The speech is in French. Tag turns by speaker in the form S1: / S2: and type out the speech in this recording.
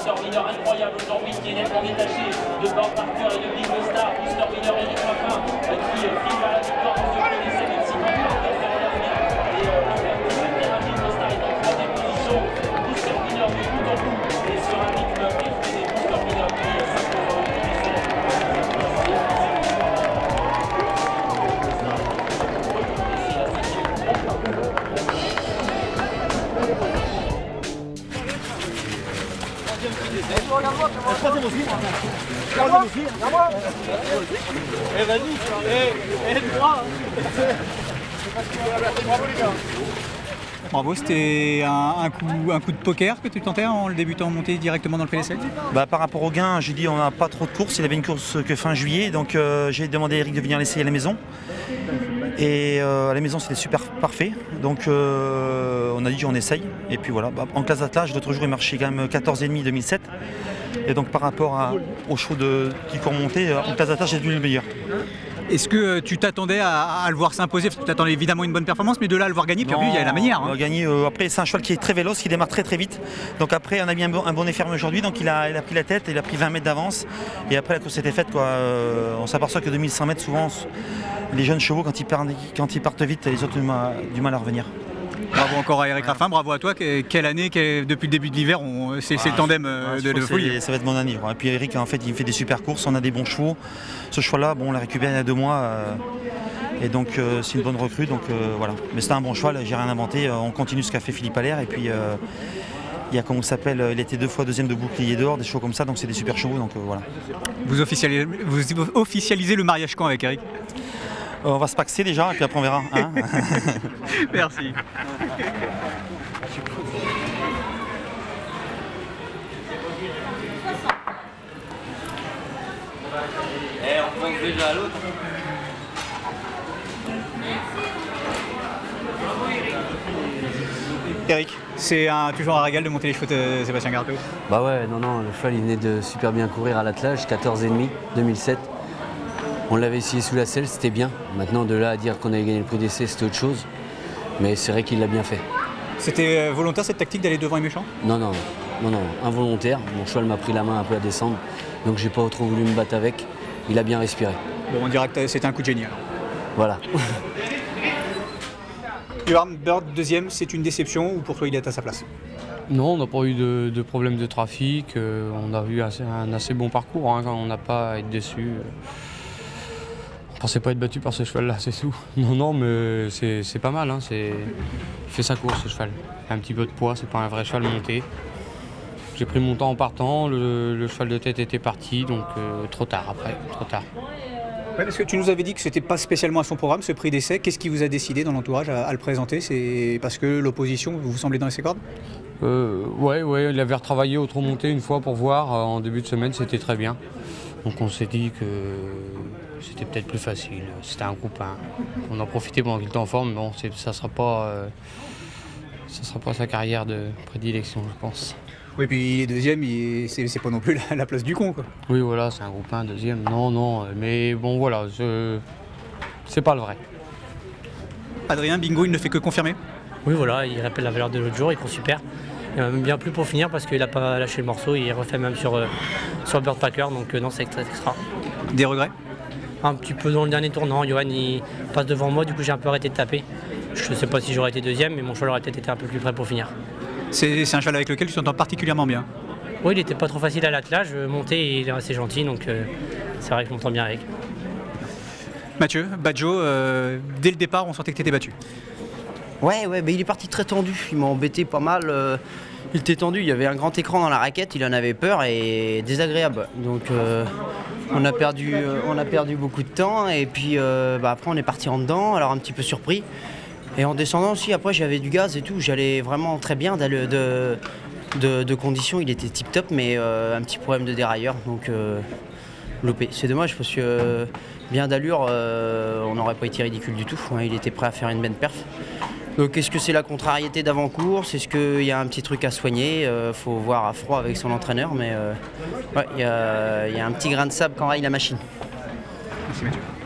S1: Booster Winner incroyable aujourd'hui qui est nettement détaché de Bob Parker et de Big Star. Booster Winner Eric Raffin qui file à la victoire dans ce premier essai, même si Bob Parker fait revenir. Et le terrain Big Star est en troisième position. Booster Winner de bout en bout et sur un rythme effréné. Booster Winner qui s'impose dans le premier essai.
S2: Troisième aussi. Eh vas-y, droit.
S3: Bravo, c'était un coup de poker que tu tentais en le débutant en montée directement dans le PDC?
S4: Bah, par rapport au gain, j'ai dit on n'a pas trop de courses, il avait une course que fin juillet, donc j'ai demandé à Eric de venir l'essayer à la maison. Et à la maison c'était super parfait, donc on a dit on essaye. Et puis voilà, en classe d'attelage, l'autre jour il marchait quand même 14,5 2007. Et donc par rapport aux chevaux qui courent monter, en classe d'attelage j'ai devenu le meilleur.
S3: Est-ce que tu t'attendais à le voir s'imposer? Tu t'attendais évidemment une bonne performance, mais de là à le voir gagner, puis en plus il y a la manière. Hein.
S4: Gagner, après c'est un cheval qui est très véloce, qui démarre très très vite. Donc après on a mis un bonnet ferme aujourd'hui, donc il a pris la tête, il a pris 20 mètres d'avance. Et après la course était faite, quoi. On s'aperçoit que 2100 mètres souvent, les jeunes chevaux quand ils partent vite, les autres ont du mal à revenir.
S3: Bravo encore à Eric Raffin, bravo à toi. Quelle année, depuis le début de l'hiver, c'est le tandem de folie.
S4: Ça va être mon année. Et puis Eric, en fait, il fait des super courses, on a des bons chevaux. Ce cheval-là, bon, on l'a récupéré il y a 2 mois. Et donc c'est une bonne recrue, donc voilà. Mais c'était un bon cheval, j'ai rien inventé. On continue ce qu'a fait Philippe Allaire. Et puis il y a, comment ça s'appelle, il était 2 fois deuxième de bouclier d'or, des chevaux comme ça, donc c'est des super chevaux. Donc voilà.
S3: Vous officialisez le mariage quand avec Eric?
S4: On va se paxer déjà, et puis après on verra. Hein.
S3: Merci.
S5: On pense déjà à l'autre.
S3: Eric, c'est toujours un régal de monter les chevaux de Sébastien Garpeau.
S6: Bah ouais, non, le cheval il venait de super bien courir à l'attelage, 14,5, 2007. On l'avait essayé sous la selle, c'était bien. Maintenant, de là à dire qu'on avait gagné le prix d'essai, c'était autre chose. Mais c'est vrai qu'il l'a bien fait.
S3: C'était volontaire cette tactique d'aller devant les méchants?
S6: Non, involontaire. Mon cheval m'a pris la main un peu à descendre, donc j'ai pas trop voulu me battre avec. Il a bien respiré.
S3: Bon, on dirait que c'était un coup de génie alors.
S6: Voilà.
S3: Johan Bird, deuxième, c'est une déception ou pour toi il est à sa place?
S7: Non, on n'a pas eu de problème de trafic. On a eu un assez bon parcours. Hein, on n'a pas à être déçu. On pensait pas être battu par ce cheval-là, c'est tout. Non, mais c'est pas mal. Hein, il fait sa course, ce cheval. Il a un petit peu de poids, c'est pas un vrai cheval monté. J'ai pris mon temps en partant, le cheval de tête était parti, donc trop tard après, trop tard.
S3: Ouais, parce que tu nous avais dit que c'était pas spécialement à son programme, ce prix d'essai. Qu'est-ce qui vous a décidé dans l'entourage à le présenter? C'est parce que l'opposition vous semblait dans ses cordes?
S7: Ouais, il avait retravaillé au trot monté une fois pour voir. En début de semaine, c'était très bien. Donc on s'est dit que c'était peut-être plus facile. C'était un groupe 1. On en profitait pendant qu'il était en forme, mais bon, ça sera pas sa carrière de prédilection, je pense.
S3: Oui, puis il est deuxième, c'est pas non plus la place du con, quoi.
S7: Oui, voilà, c'est un groupe 1, deuxième. Non, mais bon, voilà, c'est pas le vrai.
S3: Adrien, bingo, il ne fait que confirmer?
S8: Oui, voilà, il rappelle la valeur de l'autre jour, il court super. Il m'a même bien plu pour finir parce qu'il n'a pas lâché le morceau, il refait même sur Bird Packer, donc non, c'est extra.
S3: Des regrets?
S8: Un petit peu dans le dernier tournant, Johan il passe devant moi, du coup j'ai un peu arrêté de taper. Je ne sais pas si j'aurais été deuxième, mais mon cheval aurait peut-être été un peu plus près pour finir.
S3: C'est un cheval avec lequel tu t'entends particulièrement bien?
S8: Oui, il n'était pas trop facile à l'attelage, monter il est assez gentil, donc c'est vrai que je m'entends bien avec.
S3: Mathieu, Badjo, dès le départ on sentait que tu étais battu.
S9: Ouais, mais il est parti très tendu, il m'a embêté pas mal. Il était tendu, il y avait un grand écran dans la raquette, il en avait peur et désagréable. Donc on a perdu beaucoup de temps et puis après on est parti en dedans, alors un petit peu surpris. Et en descendant aussi, après j'avais du gaz et tout, j'allais vraiment très bien de conditions, il était tip top, mais un petit problème de dérailleur, donc loupé. C'est dommage parce que bien d'allure, on n'aurait pas été ridicule du tout, hein, il était prêt à faire une belle perf. Donc est-ce que c'est la contrariété d'avant-course? Est-ce qu'il y a un petit truc à soigner? Faut voir à froid avec son entraîneur, mais ouais, il y a un petit grain de sable quand raille la machine.
S3: Merci Mathieu.